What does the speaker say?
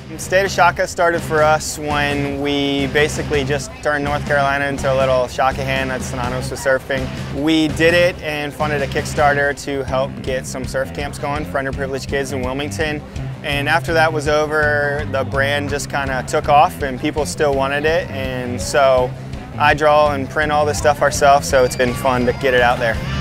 State of Shaka started for us when we basically just turned North Carolina into a little Shaka hand that's synonymous with surfing. We did it and funded a Kickstarter to help get some surf camps going for underprivileged kids in Wilmington. And after that was over, the brand just kind of took off and people still wanted it. And so I draw and print all this stuff ourselves, so it's been fun to get it out there.